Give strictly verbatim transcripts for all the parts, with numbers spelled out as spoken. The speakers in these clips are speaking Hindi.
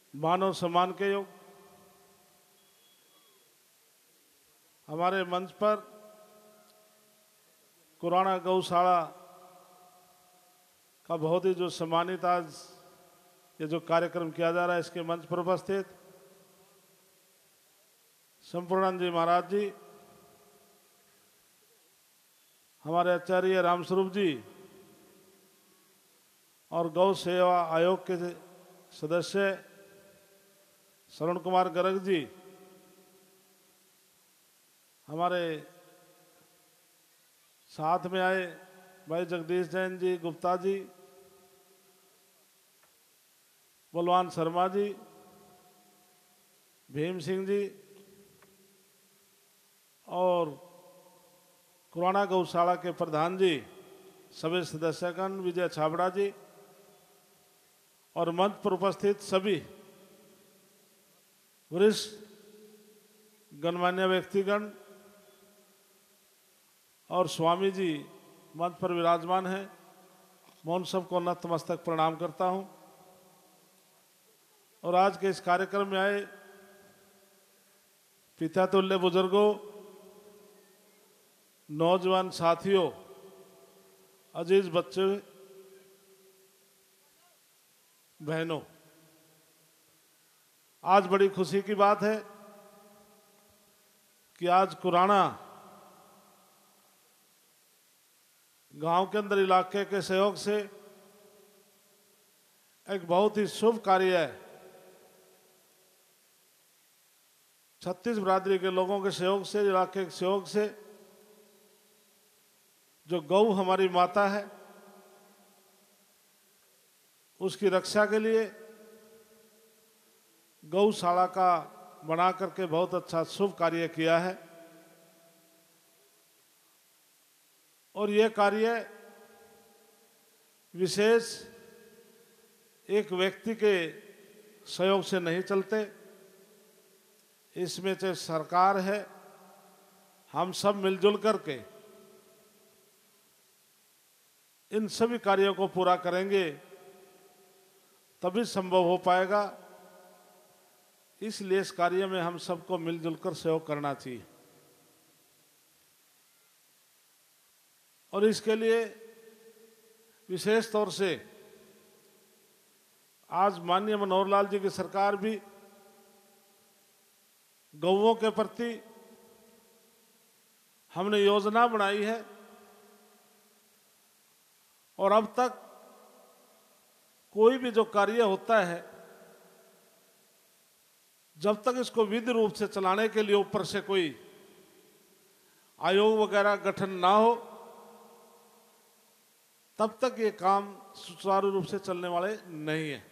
मान और सम्मान के योग हमारे मंच पर कुराना गौशाला का बहुत ही जो सम्मानित आज ये जो कार्यक्रम किया जा रहा है, इसके मंच पर उपस्थित संपूर्णानंद जी महाराज जी, हमारे आचार्य रामस्वरूप जी और गौ सेवा आयोग के सदस्य श्रवण कुमार गर्ग जी, हमारे साथ में आए भाई जगदीश जैन जी, गुप्ता जी, बलवान शर्मा जी, भीम सिंह जी और कुराना गौशाला के प्रधान जी, सभी सदस्यगण, विजय छाबड़ा जी और मंच पर उपस्थित सभी वरिष्ठ गणमान्य व्यक्तिगण और स्वामी जी मंच पर विराजमान हैं। मैं उन सबको नतमस्तक प्रणाम करता हूं और आज के इस कार्यक्रम में आए पिता तुल्य बुजुर्गों, नौजवान साथियों, अजीज बच्चों, बहनों, आज बड़ी खुशी की बात है कि आज कुराना गांव के अंदर इलाके के सहयोग से एक बहुत ही शुभ कार्य है, छत्तीस बिरादरी के लोगों के सहयोग से, इलाके के सहयोग से, जो गौ हमारी माता है उसकी रक्षा के लिए गौशाला का बना करके बहुत अच्छा शुभ कार्य किया है। और ये कार्य विशेष एक व्यक्ति के सहयोग से नहीं चलते, इसमें चाहे सरकार है, हम सब मिलजुल करके इन सभी कार्यों को पूरा करेंगे तभी संभव हो पाएगा। इसलिए इस कार्य में हम सबको मिलजुल कर सहयोग करना चाहिए और इसके लिए विशेष तौर से आज माननीय मनोहर लाल जी की सरकार भी गौओं के प्रति हमने योजना बनाई है और अब तक कोई भी जो कार्य होता है, जब तक इसको विधि रूप से चलाने के लिए ऊपर से कोई आयोग वगैरह गठन ना हो, तब तक ये काम सुचारू रूप से चलने वाले नहीं है।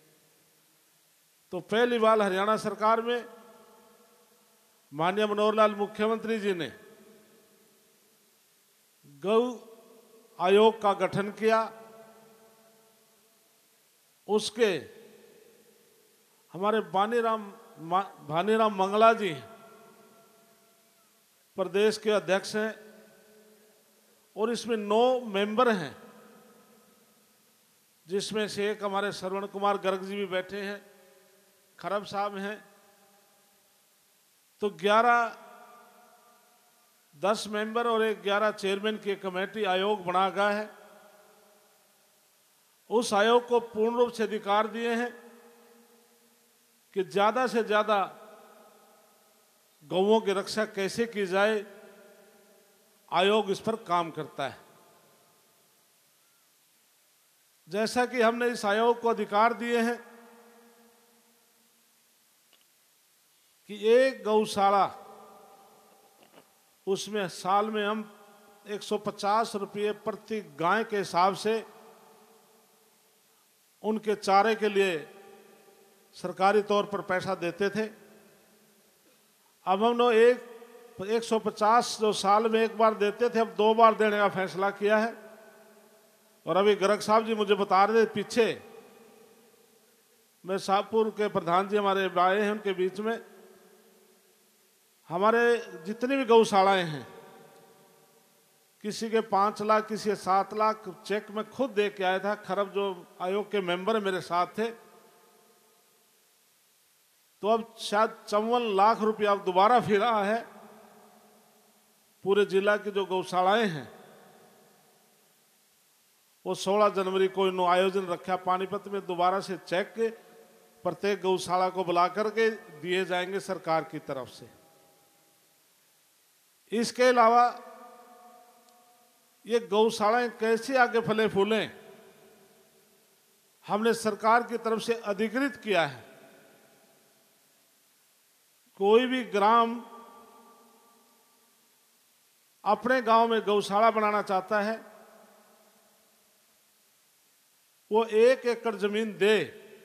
तो पहली बार हरियाणा सरकार में माननीय मनोहर लाल मुख्यमंत्री जी ने गौ आयोग का गठन किया। उसके हमारे बानीराम भानीराम मंगला जी प्रदेश के अध्यक्ष हैं और इसमें नौ मेंबर हैं, जिसमें से एक हमारे श्रवण कुमार गर्ग जी भी बैठे हैं, खरब साहब हैं। तो ग्यारह दस मेंबर और एक ग्यारह चेयरमैन की कमेटी आयोग बना गया है। उस आयोग को पूर्ण रूप से अधिकार दिए हैं कि ज्यादा से ज्यादा गौओं की रक्षा कैसे की जाए, आयोग इस पर काम करता है। जैसा कि हमने इस आयोग को अधिकार दिए हैं कि एक गौशाला, उसमें साल में हम एक सौ पचास रुपये प्रति गाय के हिसाब से उनके चारे के लिए सरकारी तौर पर पैसा देते थे। अब हमने एक एक सौ पचास जो साल में एक बार देते थे, अब दो बार देने का फैसला किया है। और अभी गर्ग साहब जी मुझे बता रहे थे पीछे, मैं शाहपुर के प्रधान जी हमारे आए हैं, उनके बीच में हमारे जितनी भी गौशालाएं हैं, किसी के पाँच लाख किसी के सात लाख चेक मैं खुद दे के आया था। खरब जो आयोग के मेंबर मेरे साथ थे, तो अब शायद चौवन लाख रुपया अब दोबारा फिरा है। पूरे जिला की जो गौशालाएं हैं वो सोलह जनवरी को इन्होंने आयोजन रखा पानीपत में, दोबारा से चेक प्रत्येक गौशाला को बुला करके दिए जाएंगे सरकार की तरफ से। इसके अलावा ये गौशालाएं कैसे आगे फले फूलें, हमने सरकार की तरफ से अधिकृत किया है। कोई भी ग्राम अपने गांव में गौशाला बनाना चाहता है, वो एक एकड़ जमीन दे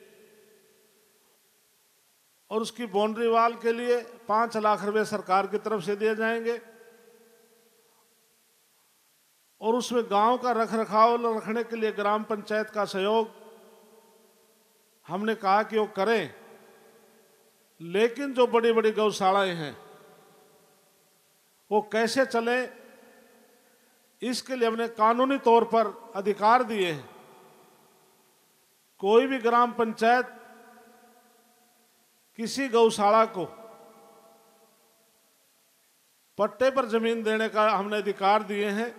और उसकी बाउंड्री वाल के लिए पांच लाख रुपए सरकार की तरफ से दिए जाएंगे और उसमें गांव का रख रखाव रखने के लिए ग्राम पंचायत का सहयोग हमने कहा कि वो करें। लेकिन जो बड़ी बड़ी गौशालाएं हैं वो कैसे चले, इसके लिए हमने कानूनी तौर पर अधिकार दिए हैं। कोई भी ग्राम पंचायत किसी गौशाला को पट्टे पर जमीन देने का हमने अधिकार दिए हैं।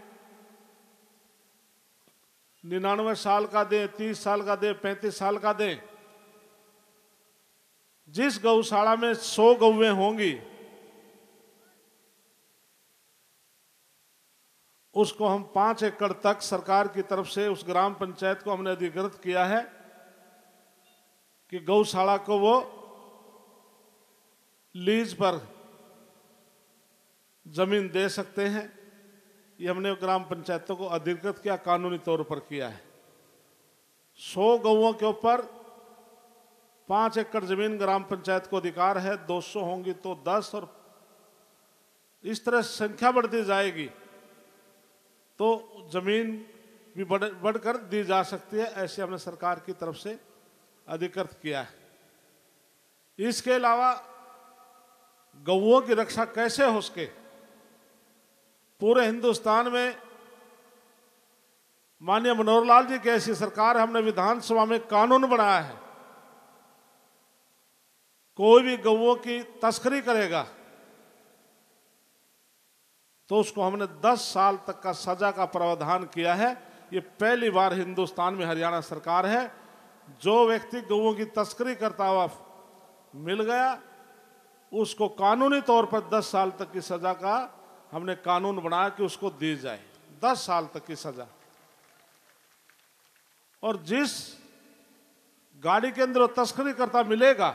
निन्यानवे साल का दे, तीस साल का दे, पैंतीस साल का दे। जिस गौशाला में सौ गौवें होंगी उसको हम पांच एकड़ तक सरकार की तरफ से उस ग्राम पंचायत को हमने अधिकृत किया है कि गौशाला को वो लीज पर जमीन दे सकते हैं। ये हमने ग्राम पंचायतों को अधिकृत किया, कानूनी तौर पर किया है। सौ गौओं के ऊपर पांच एकड़ जमीन ग्राम पंचायत को अधिकार है, दो सौ होंगी तो दस, और इस तरह संख्या बढ़ती जाएगी तो जमीन भी बढ़ बढ़कर दी जा सकती है। ऐसे हमने सरकार की तरफ से अधिकृत किया है। इसके अलावा गौओं की रक्षा कैसे हो सके, पूरे हिंदुस्तान में माननीय मनोहर लाल जी की ऐसी सरकार, हमने विधानसभा में कानून बनाया है, कोई भी गौओं की तस्करी करेगा तो उसको हमने दस साल तक का सजा का प्रावधान किया है। ये पहली बार हिंदुस्तान में हरियाणा सरकार है, जो व्यक्ति गौओं की तस्करी करता हुआ मिल गया उसको कानूनी तौर पर दस साल तक की सजा का हमने कानून बनाया कि उसको दी जाए, दस साल तक की सजा। और जिस गाड़ी के अंदर वो तस्करी करता मिलेगा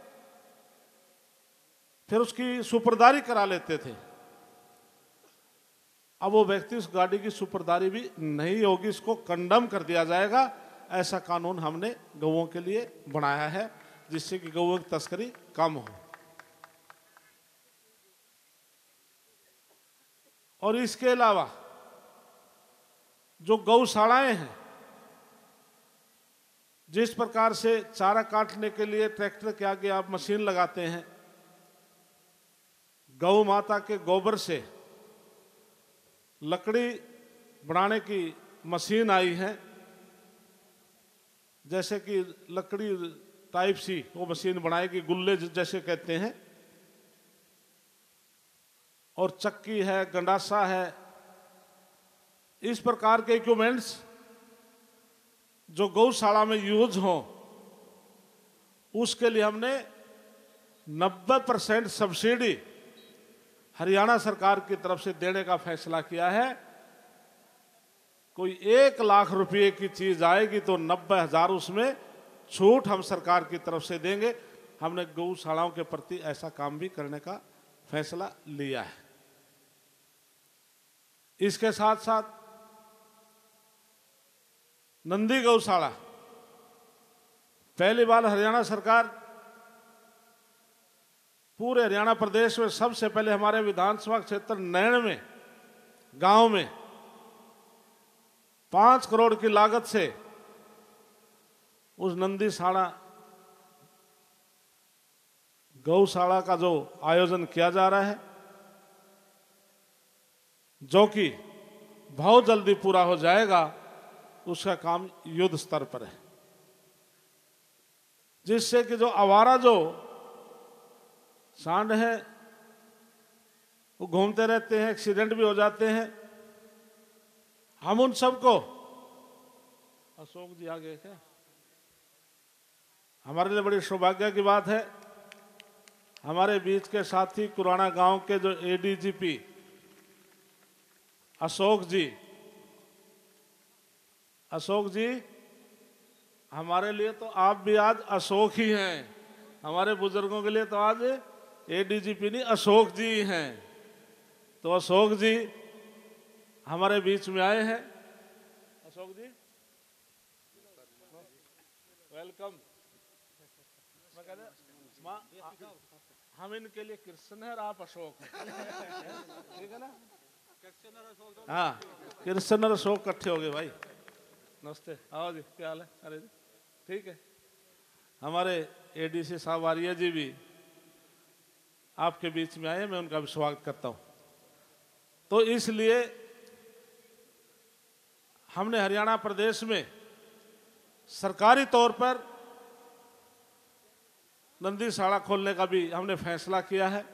फिर उसकी सुपुर्दारी करा लेते थे। अब वो व्यक्ति उस गाड़ी की सुपुर्दारी भी नहीं होगी, इसको कंडम कर दिया जाएगा। ऐसा कानून हमने गौओं के लिए बनाया है जिससे कि गौओं की तस्करी कम हो। और इसके अलावा जो गौशालाएं हैं, जिस प्रकार से चारा काटने के लिए ट्रैक्टर के आगे आप मशीन लगाते हैं, गौ माता के गोबर से लकड़ी बनाने की मशीन आई है, जैसे कि लकड़ी टाइप सी वो मशीन बनाएगी, गुल्ले जैसे कहते हैं, और चक्की है, गंडासा है। इस प्रकार के इक्विपमेंट्स जो गौशाला में यूज हो उसके लिए हमने नब्बे परसेंट सब्सिडी हरियाणा सरकार की तरफ से देने का फैसला किया है। कोई एक लाख रुपए की चीज आएगी तो नब्बे हजार उसमें छूट हम सरकार की तरफ से देंगे। हमने गौशालाओं के प्रति ऐसा काम भी करने का फैसला लिया है। इसके साथ साथ नंदी गौशाला, पहली बार हरियाणा सरकार पूरे हरियाणा प्रदेश में सबसे पहले हमारे विधानसभा क्षेत्र नैण में गांव में पांच करोड़ की लागत से उस नंदीशाला गौशाला का जो आयोजन किया जा रहा है, जो कि बहुत जल्दी पूरा हो जाएगा, उसका काम युद्ध स्तर पर है, जिससे कि जो आवारा जो सांड है, वो घूमते रहते हैं, एक्सीडेंट भी हो जाते हैं। हम उन सबको, अशोक जी आगे क्या, हमारे लिए बड़ी सौभाग्य की बात है, हमारे बीच के साथी कुराना गांव के जो एडीजीपी अशोक जी, अशोक जी हमारे लिए तो आप भी आज अशोक ही हैं, हमारे बुजुर्गों के लिए तो आज एडीजीपी नहीं अशोक जी हैं। तो अशोक जी हमारे बीच में आए हैं। अशोक जी वेलकम। मैं कह रहा हम इनके लिए कृष्ण है और आप अशोक हैं, ठीक है ना? हाँ, कृष्ण और अशोक इकट्ठे हो गए भाई। नमस्ते, आओ जी, क्या हाल है? अरे जी ठीक है। हमारे एडीसी साहब आर्य जी भी आपके बीच में आए, मैं उनका भी स्वागत करता हूँ। तो इसलिए हमने हरियाणा प्रदेश में सरकारी तौर पर नंदीशाला खोलने का भी हमने फैसला किया है।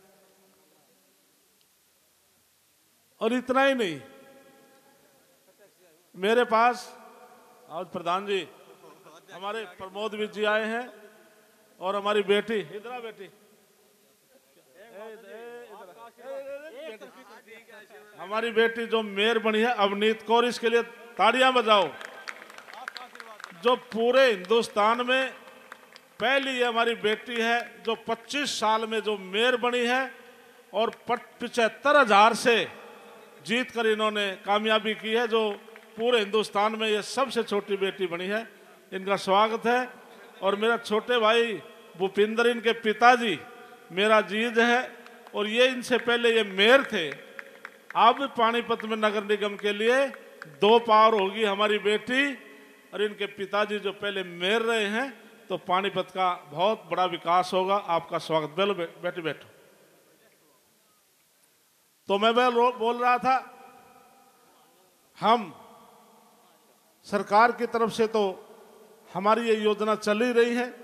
और इतना ही नहीं, मेरे पास आज प्रधान जी हमारे प्रमोद विज जी आए हैं और हमारी बेटी, इधर बेटी, हमारी बेटी जो मेयर बनी है अवनीत कौर, इसके लिए ताड़ियां बजाओ। जो पूरे हिंदुस्तान में पहली ये हमारी बेटी है जो पच्चीस साल में जो मेयर बनी है और पचहत्तर हजार से जीत कर इन्होंने कामयाबी की है, जो पूरे हिंदुस्तान में ये सबसे छोटी बेटी बनी है। इनका स्वागत है। और मेरा छोटे भाई भूपिंदर, इनके पिताजी मेरा जीज है और ये इनसे पहले ये मेयर थे। अब पानीपत में नगर निगम के लिए दो पावर होगी हमारी बेटी और इनके पिताजी जो पहले मेयर रहे हैं, तो पानीपत का बहुत बड़ा विकास होगा। आपका स्वागत। बेलो बेटी बैठो। तो मैं बोल रहा था, हम सरकार की तरफ से तो हमारी ये योजना चल ही रही है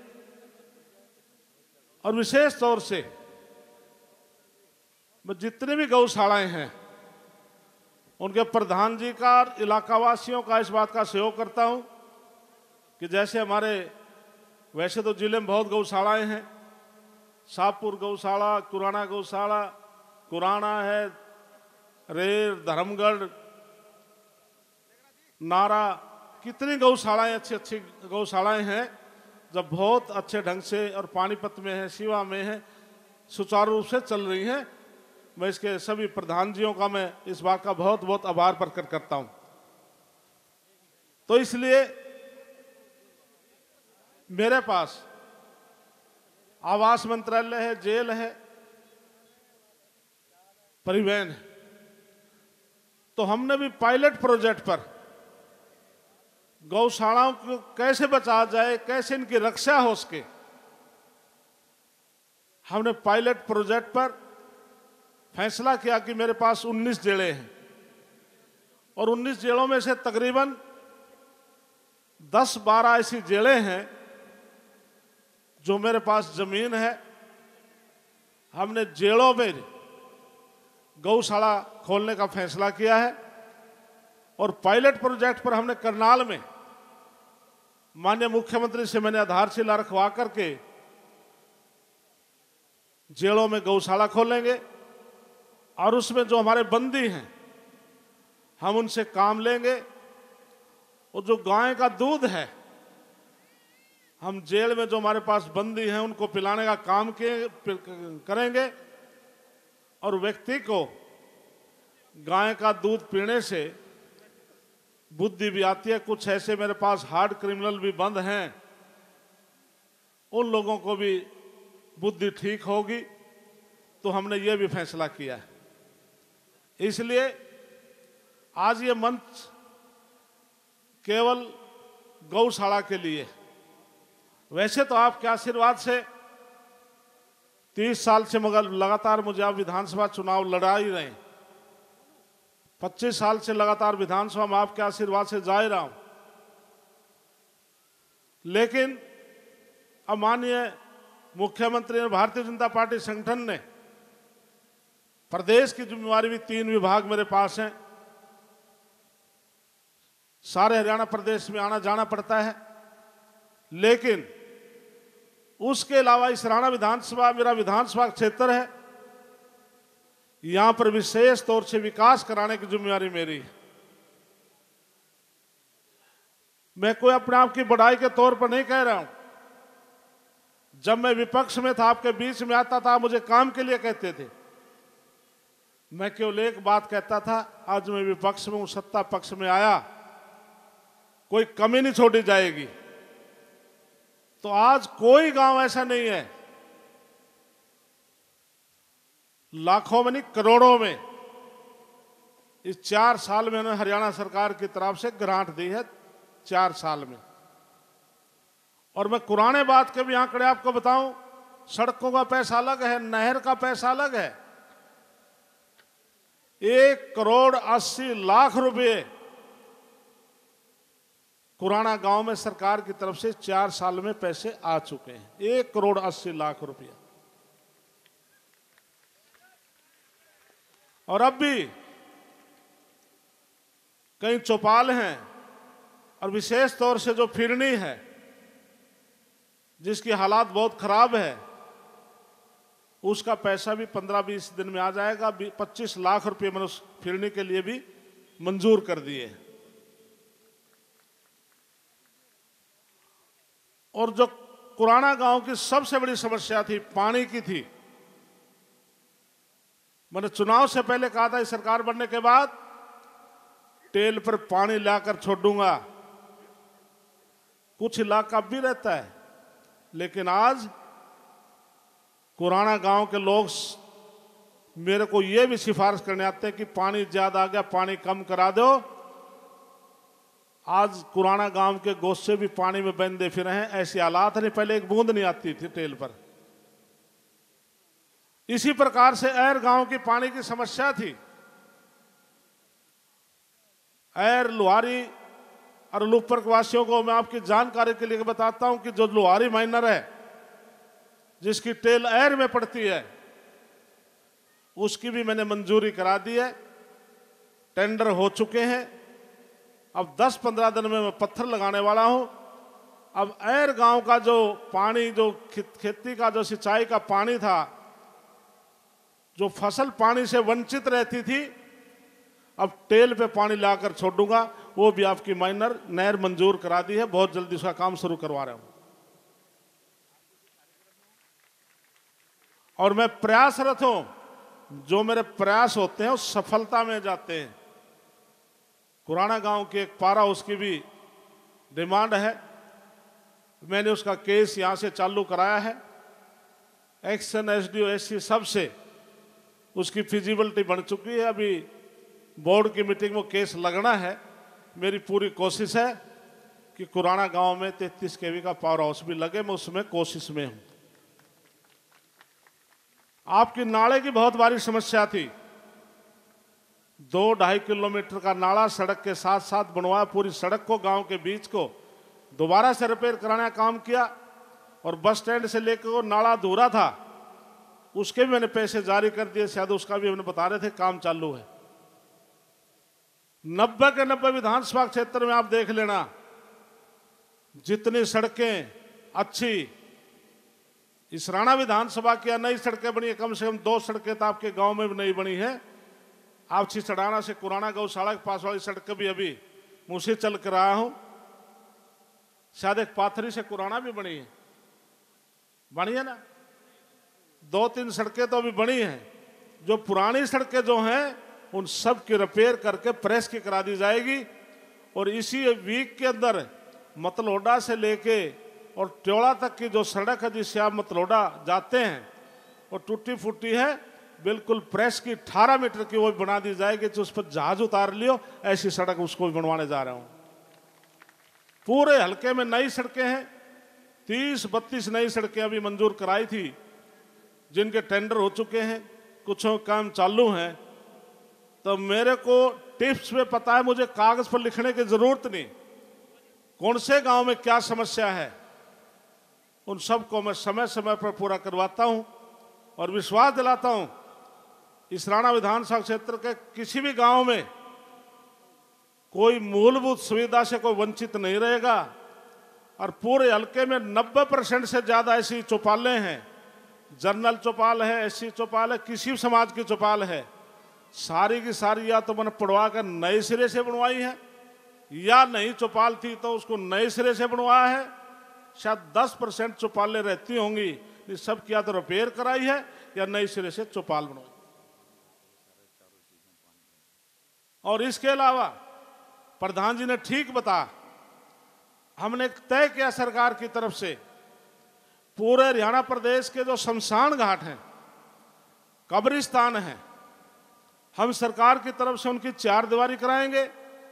और विशेष तौर से मैं जितने भी गौशालाएं हैं उनके प्रधान जी का और इलाकावासियों का इस बात का सहयोग करता हूं कि जैसे हमारे वैसे तो जिले में बहुत गौशालाएं हैं, शाहपुर गौशाला, कुराना गौशाला, कुराना है, रेर, धर्मगढ़, नारा, कितनी गौशालाएं, अच्छी अच्छी गौशालाएं हैं जब बहुत अच्छे ढंग से और पानीपत में है, शिवा में है, सुचारू रूप से चल रही हैं। मैं इसके सभी प्रधान जियों का मैं इस बात का बहुत बहुत आभार प्रकट करता हूं। तो इसलिए मेरे पास आवास मंत्रालय है, जेल है, परिवहन है। तो हमने भी पायलट प्रोजेक्ट पर गौशालाओं को कैसे बचाया जाए, कैसे इनकी रक्षा हो सके, हमने पायलट प्रोजेक्ट पर फैसला किया कि मेरे पास उन्नीस जेलें हैं और उन्नीस जेलों में से तकरीबन दस बारह ऐसी जेलें हैं जो मेरे पास जमीन है। हमने जेलों में गौशाला खोलने का फैसला किया है और पायलट प्रोजेक्ट पर हमने करनाल में माननीय मुख्यमंत्री से मैंने आधारशिला रखवा करके जेलों में गौशाला खोलेंगे और उसमें जो हमारे बंदी हैं हम उनसे काम लेंगे और जो गाय का दूध है हम जेल में जो हमारे पास बंदी हैं उनको पिलाने का काम के करेंगे। और व्यक्ति को गाय का दूध पीने से बुद्धि भी आती है। कुछ ऐसे मेरे पास हार्ड क्रिमिनल भी बंद हैं, उन लोगों को भी बुद्धि ठीक होगी। तो हमने ये भी फैसला किया है। इसलिए आज ये मंच केवल गौशाला के लिए, वैसे तो आपके आशीर्वाद से तीस साल से मगर लगातार मुझे आप विधानसभा चुनाव लड़ा ही रहे, पच्चीस साल से लगातार विधानसभा में आपके आशीर्वाद से जा ही रहा हूं। लेकिन अब मानिए मुख्यमंत्री और भारतीय जनता पार्टी संगठन ने प्रदेश की जिम्मेवारी भी, तीन विभाग मेरे पास हैं, सारे हरियाणा प्रदेश में आना जाना पड़ता है, लेकिन उसके अलावा इस राणा विधानसभा मेरा विधानसभा क्षेत्र है, यहां पर विशेष तौर से विकास कराने की जिम्मेवारी मेरी है। मैं कोई अपने आप की बढ़ाई के तौर पर नहीं कह रहा हूं। जब मैं विपक्ष में था, आपके बीच में आता था, मुझे काम के लिए कहते थे, मैं केवल एक बात कहता था, आज मैं विपक्ष में हूं, सत्ता पक्ष में आया, कोई कमी नहीं छोड़ी जाएगी। तो आज कोई गांव ऐसा नहीं है, लाखों में नहीं करोड़ों में इस चार साल में उन्होंने हरियाणा सरकार की तरफ से ग्रांट दी है, चार साल में। और मैं पुराने बात के भी आंकड़े आपको बताऊं, सड़कों का पैसा अलग है, नहर का पैसा अलग है। एक करोड़ अस्सी लाख रुपए कुराना गांव में सरकार की तरफ से चार साल में पैसे आ चुके हैं, एक करोड़ अस्सी लाख रुपया। और अब भी कई चौपाल हैं, और विशेष तौर से जो फिरनी है जिसकी हालात बहुत खराब है, उसका पैसा भी पंद्रह बीस दिन में आ जाएगा। पच्चीस लाख रुपए मैंने उस फिरनी के लिए भी मंजूर कर दिए। और जो कुराना गांव की सबसे बड़ी समस्या थी, पानी की थी, मैंने चुनाव से पहले कहा था, इस सरकार बनने के बाद टेल पर पानी लाकर छोड़ूंगा। कुछ इलाका अब भी रहता है, लेकिन आज कुराना गांव के लोग मेरे को यह भी सिफारिश करने आते हैं कि पानी ज्यादा आ गया, पानी कम करा दो। आज कुराना गांव के गोश्ते भी पानी में बंधे फिर हैं, ऐसे हालात नहीं, पहले एक बूंद नहीं आती थी टेल पर। इसी प्रकार से एर गांव की पानी की समस्या थी। एर लुहारी और लुपर वासियों को मैं आपकी जानकारी के लिए बताता हूं कि जो लुहारी माइनर है, जिसकी टेल एर में पड़ती है, उसकी भी मैंने मंजूरी करा दी है, टेंडर हो चुके हैं। अब दस पंद्रह दिन में मैं पत्थर लगाने वाला हूं। अब एर गांव का जो पानी, जो खेती का जो सिंचाई का पानी था, जो फसल पानी से वंचित रहती थी, अब टेल पे पानी लाकर छोड़ूंगा। वो भी आपकी माइनर नहर मंजूर करा दी है, बहुत जल्दी उसका काम शुरू करवा रहा हूं। और मैं प्रयासरत हूं, जो मेरे प्रयास होते हैं वो सफलता में जाते हैं। कुराना गांव की एक पारा, उसकी भी डिमांड है, मैंने उसका केस यहां से चालू कराया है। एक्शन एसडीओ एससी सबसे उसकी फिजिबिलिटी बन चुकी है। अभी बोर्ड की मीटिंग में केस लगना है। मेरी पूरी कोशिश है कि कुराना गांव में तैंतीस केवी का पावर हाउस भी लगे, मैं उसमें कोशिश में हूं। आपकी नाले की बहुत बड़ी समस्या थी, दो ढाई किलोमीटर का नाला सड़क के साथ साथ बनवाया, पूरी सड़क को, गांव के बीच को दोबारा से रिपेयर कराने का काम किया। और बस स्टैंड से लेकर वो नाला अधूरा था, उसके भी मैंने पैसे जारी कर दिए, शायद उसका भी हमने बता रहे थे, काम चालू है। नब्बे के नब्बे विधानसभा क्षेत्र में आप देख लेना, जितनी सड़कें अच्छी इस राणा विधानसभा की नई सड़कें बनी है, कम से कम दो सड़कें तो आपके गांव में भी नहीं बनी है। आप छिचड़ाना से कुराना गौशाला के पास वाली सड़क भी अभी मुझसे चल कर आया हूं, शायद एक पाथरी से कुराना भी बनी है, बनी है ना। दो तीन सड़कें तो अभी बनी हैं। जो पुरानी सड़कें जो हैं उन सब की रिपेयर करके प्रेस की करा दी जाएगी। और इसी वीक के अंदर मतलोडा से लेके और ट्योड़ा तक की जो सड़क है जिससे आप मतलोडा जाते हैं और टूटी फूटी है, बिल्कुल प्रेस की अठारह मीटर की वो बना दी जाएगी, तो उस पर जहाज उतार लियो, ऐसी सड़क उसको भी बनवाने जा रहा हूं। पूरे हल्के में नई सड़कें हैं, तीस बत्तीस नई सड़कें अभी मंजूर कराई थी, जिनके टेंडर हो चुके हैं, कुछ काम चालू हैं। तो मेरे को टिप्स में पता है, मुझे कागज पर लिखने की जरूरत नहीं, कौन से गांव में क्या समस्या है उन सबको मैं समय समय पर पूरा करवाता हूं और विश्वास दिलाता हूं इस राणा विधानसभा क्षेत्र के किसी भी गांव में कोई मूलभूत सुविधा से कोई वंचित नहीं रहेगा। और पूरे हलके में नब्बे परसेंट से ज्यादा ऐसी चौपालें हैं, जनरल चौपाल है, एससी चौपाल है, किसी भी समाज की चौपाल है, सारी की सारी या तो मैंने पढ़वा कर नए सिरे से बनवाई है या नई चौपाल थी तो उसको नए सिरे से बनवाया है। शायद दस परसेंट चौपालें रहती होंगी, इस सब की या तो रिपेयर कराई है या नए सिरे से चौपाल बनवाई। और इसके अलावा प्रधान जी ने ठीक बताया, हमने तय किया सरकार की तरफ से पूरे हरियाणा प्रदेश के जो शमशान घाट हैं, कब्रिस्तान हैं, हम सरकार की तरफ से उनकी चार दीवारी कराएंगे,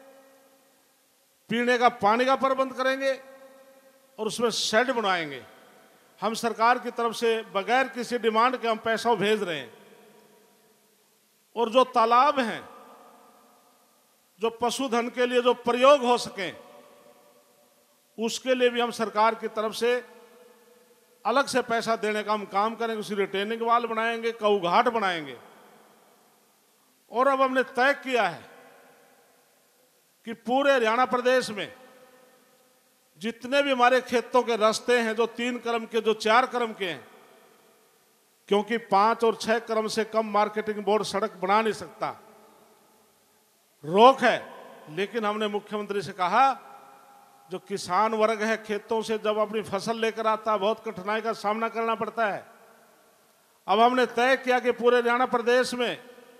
पीने का पानी का प्रबंध करेंगे और उसमें शेड बनाएंगे। हम सरकार की तरफ से बगैर किसी डिमांड के हम पैसा भेज रहे हैं। और जो तालाब हैं जो पशुधन के लिए जो प्रयोग हो सके, उसके लिए भी हम सरकार की तरफ से अलग से पैसा देने का हम काम करेंगे। उसी रिटेनिंग वाल बनाएंगे, कऊ घाट बनाएंगे। और अब हमने तय किया है कि पूरे हरियाणा प्रदेश में जितने भी हमारे खेतों के रास्ते हैं, जो तीन क्रम के, जो चार क्रम के हैं, क्योंकि पांच और छह क्रम से कम मार्केटिंग बोर्ड सड़क बना नहीं सकता, रोक है। लेकिन हमने मुख्यमंत्री से कहा, जो किसान वर्ग है खेतों से जब अपनी फसल लेकर आता है बहुत कठिनाई का सामना करना पड़ता है। अब हमने तय किया कि पूरे हरियाणा प्रदेश में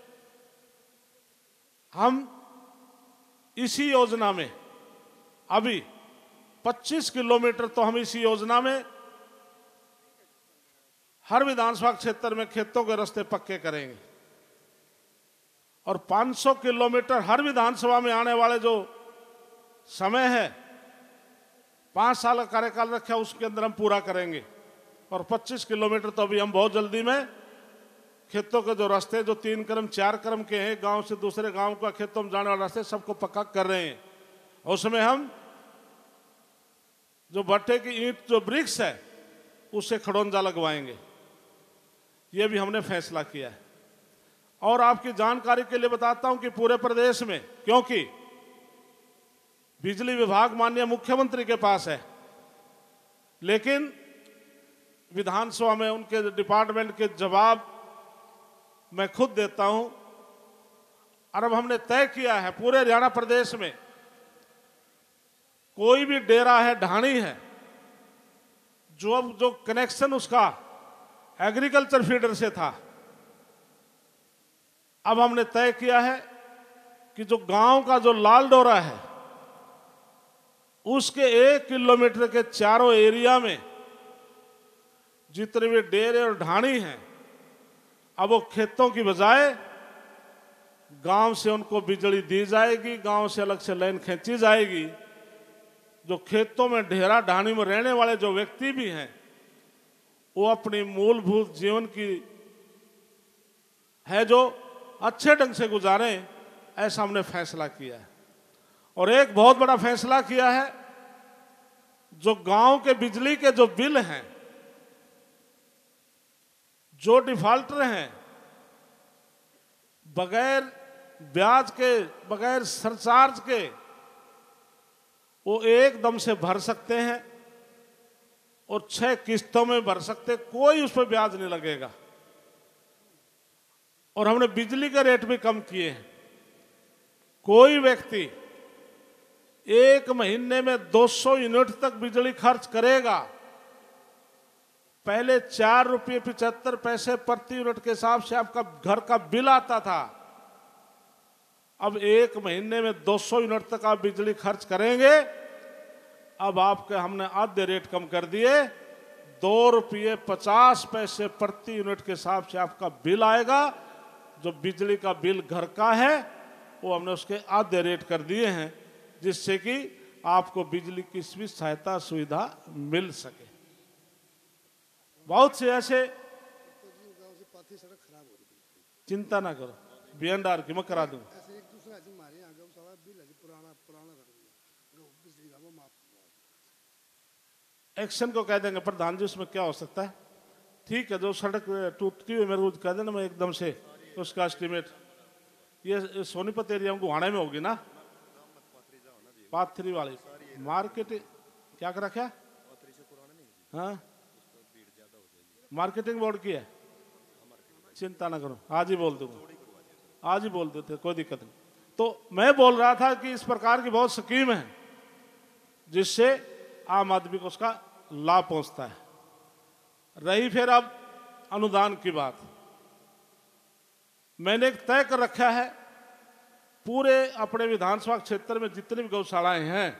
हम इसी योजना में अभी पच्चीस किलोमीटर तो हम इसी योजना में हर विधानसभा क्षेत्र में खेतों के रास्ते पक्के करेंगे। और पाँच सौ किलोमीटर हर विधानसभा में आने वाले जो समय है, पांच साल का कार्यकाल रखा उसके अंदर हम पूरा करेंगे। और पच्चीस किलोमीटर तो अभी हम बहुत जल्दी में खेतों के जो रास्ते जो तीन क्रम चार क्रम के हैं, गांव से दूसरे गांव का खेतों में जाने वाले रास्ते सबको पक्का कर रहे हैं। और उसमें हम जो भट्टे की ईंट जो ब्रिक्स है उससे खड़ोंजा लगवाएंगे। ये भी हमने फैसला किया है। और आपकी जानकारी के लिए बताता हूं कि पूरे प्रदेश में, क्योंकि बिजली विभाग माननीय मुख्यमंत्री के पास है, लेकिन विधानसभा में उनके डिपार्टमेंट के जवाब मैं खुद देता हूं। और अब हमने तय किया है पूरे हरियाणा प्रदेश में कोई भी डेरा है, ढाणी है, जो अब जो कनेक्शन उसका एग्रीकल्चर फीडर से था, अब हमने तय किया है कि जो गांव का जो लाल डोरा है उसके एक किलोमीटर के चारों एरिया में जितने भी डेरे और ढाणी हैं, अब वो खेतों की बजाय गांव से उनको बिजली दी जाएगी, गांव से अलग से लाइन खींची जाएगी। जो खेतों में ढेरा ढाणी में रहने वाले जो व्यक्ति भी हैं, वो अपनी मूलभूत जीवन की है जो अच्छे ढंग से गुजारें, ऐसा हमने फैसला किया है। और एक बहुत बड़ा फैसला किया है, जो गांव के बिजली के जो बिल हैं, जो डिफॉल्टर हैं, बगैर ब्याज के, बगैर सरचार्ज के वो एकदम से भर सकते हैं और छह किस्तों में भर सकते, कोई उस पर ब्याज नहीं लगेगा। और हमने बिजली के रेट भी कम किए हैं। कोई व्यक्ति एक महीने में दो सौ यूनिट तक बिजली खर्च करेगा, पहले चार रुपये पिचहत्तर पैसे प्रति यूनिट के हिसाब से आपका घर का बिल आता था, अब एक महीने में दो सौ यूनिट तक आप बिजली खर्च करेंगे। अब आपके हमने आधे रेट कम कर दिए, दो रुपये पचास पैसे प्रति यूनिट के हिसाब से आपका बिल आएगा। जो बिजली का बिल घर का है वो हमने उसके आधे रेट कर दिए हैं, जिससे कि आपको बिजली की भी सहायता सुविधा मिल सके। बहुत से ऐसे, चिंता ना करो, बी एंड आर की मैं करा दूं। एक्शन को कह देंगे प्रधान जी उसमें क्या हो सकता है, ठीक है, जो सड़क टूटती हुई मेरे को कह देना, मैं एकदम से उसका एस्टिमेट। ये सोनीपत एरिया में गुहाने में होगी ना, पाथरी वाली मार्केटिंग क्या कर रखा है, हाँ मार्केटिंग बोर्ड की है, चिंता ना करो, आज ही बोल दूंगा, आज ही बोल देते, कोई दिक्कत नहीं। तो मैं बोल रहा था कि इस प्रकार की बहुत स्कीम है जिससे आम आदमी को उसका लाभ पहुंचता है। रही फिर अब अनुदान की बात, मैंने एक तय कर रखा है, पूरे अपने विधानसभा क्षेत्र में जितनी भी गौशालाएं हैं,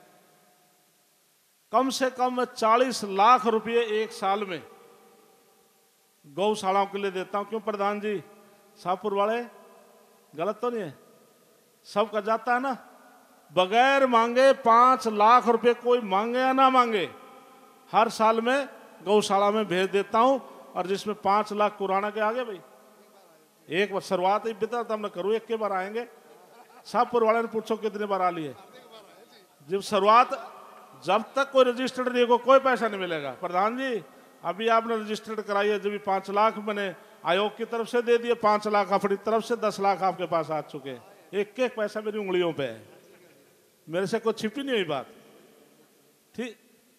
कम से कम चालीस लाख रुपए एक साल में गौशालाओं के लिए देता हूं। क्यों प्रधान जी, शाहपुर वाले गलत तो नहीं है, सबका जाता है ना, बगैर मांगे पांच लाख रुपए, कोई मांगे या ना मांगे, हर साल में गौशाला में भेज देता हूं। और जिसमें पांच लाख कुराना के आगे भाई, एक बार शुरुआत ही बिता तब मैं करूँ, एक के बार आएंगे, शाहपुर वाले ने पूछो कितने बार आ लिए, जब शुरुआत, जब तक कोई रजिस्टर्ड नहीं हो कोई पैसा नहीं मिलेगा। प्रधान जी अभी आपने रजिस्टर्ड कराई है, जब भी पांच लाख मैंने आयोग की तरफ से दे दिए, पांच लाख अपनी तरफ से, दस लाख आपके पास आ चुके हैं, एक एक पैसा मेरी उंगलियों पे है, मेरे से कोई छिपी नहीं हुई बात, ठीक।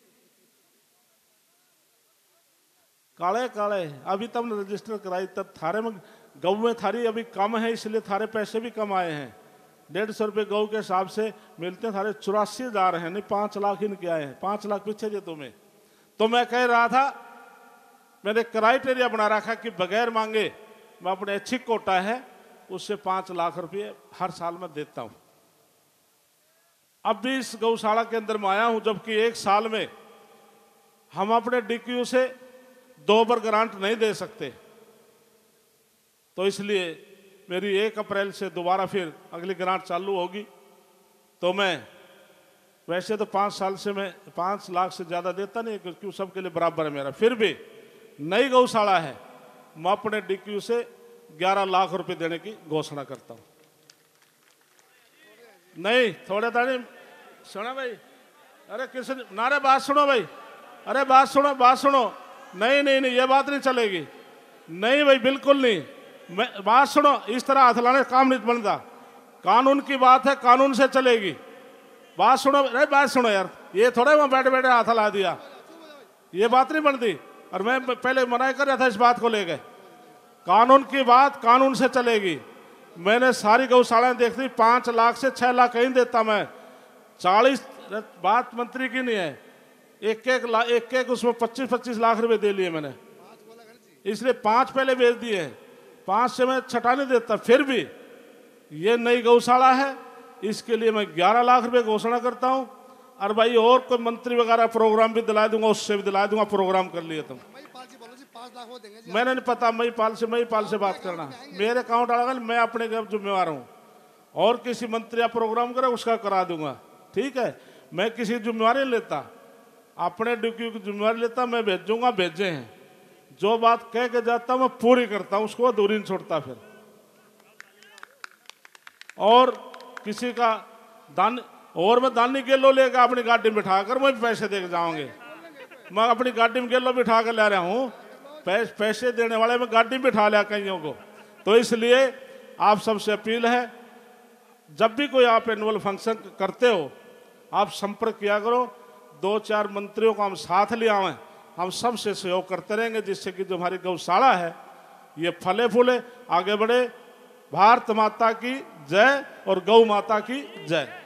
काले काले अभी तब रजिस्टर कराई, तब थारे में गौ में थारी अभी कम है, इसलिए थारे पैसे भी कम आए हैं, डेढ़ सौ रुपये गौ के हिसाब से मिलते हैं, थारे चौरासी हजार हैं, नहीं पांच लाख इनके आए हैं, पांच लाख पीछे दे तुम्हें। तो मैं कह रहा था, मैंने क्राइटेरिया बना रखा कि बगैर मांगे मैं अपने ऐच्छिक कोटा है उससे पांच लाख रुपये हर साल में देता हूं। अब भी इस गौशाला के अंदर में आया हूं, जबकि एक साल में हम अपने डीक्यू से दो बार ग्रांट नहीं दे सकते, तो इसलिए मेरी एक अप्रैल से दोबारा फिर अगली ग्रांट चालू होगी। तो मैं वैसे तो पाँच साल से मैं पाँच लाख से ज़्यादा देता नहीं, क्योंकि सबके लिए बराबर है मेरा, फिर भी नई गौशाला है, मैं अपने डीक्यू से ग्यारह लाख रुपए देने की घोषणा करता हूँ। नहीं थोड़े दाने सुनो भाई, अरे किसी नारे बात सुनो भाई, अरे बात सुनो बात सुनो, नहीं नहीं नहीं ये बात नहीं चलेगी, नहीं भाई बिल्कुल नहीं, मैं बात सुनो, इस तरह हाथ लाने काम नहीं बनता, कानून की बात है, कानून से चलेगी, बात सुनो, अरे बात सुनो यार, ये थोड़ा वहां बैठे बैठे हाथ ला दिया, ये बात नहीं बनती। और मैं पहले मना कर रहा था इस बात को लेकर, कानून की बात कानून से चलेगी। मैंने सारी गौशालाएं देख ली, पांच लाख से छह लाख कहीं देता मैं, चालीस, बात मंत्री की नहीं है, एक एक लाख एक एक उसमें पच्चीस पच्चीस लाख रुपए दे लिए मैंने, इसलिए पांच पहले भेज दिए हैं, पांच से मैं छटा नहीं देता। फिर भी ये नई गौशाला है, इसके लिए मैं ग्यारह लाख रुपए घोषणा करता हूं। और भाई और कोई मंत्री वगैरह प्रोग्राम भी दिला दूंगा, उससे भी दिला दूंगा, प्रोग्राम कर लिए तुम, मैंने नहीं पता, मई पाल से मई पाल से बात करना, मेरे अकाउंट आएगा, मैं अपने जिम्मेवार हूँ, और किसी मंत्री या प्रोग्राम करे उसका करा दूंगा, ठीक है, मैं किसी जिम्मेवारी नहीं लेता, अपने ड्यूटी की जिम्मेवारी लेता, मैं भेजूंगा, भेजे हैं, जो बात कह के जाता हूं मैं पूरी करता हूं, उसको दूरी नहीं छोड़ता। फिर और किसी का दान, और मैं दानी गेलो लेकर अपनी गाड़ी में बिठाकर मैं पैसे दे के जाऊंगे, मैं अपनी गाड़ी में गेलो बिठा कर ले रहा हूं, पैस, पैसे देने वाले मैं गाड़ी में बिठा लिया कईयों को। तो इसलिए आप सबसे अपील है, जब भी कोई आप एनुअल फंक्शन करते हो आप संपर्क किया करो, दो चार मंत्रियों को हम साथ ले आवें, हम सबसे सहयोग करते रहेंगे, जिससे कि जो हमारी गौशाला है ये फले फूले आगे बढ़े। भारत माता की जय और गौ माता की जय।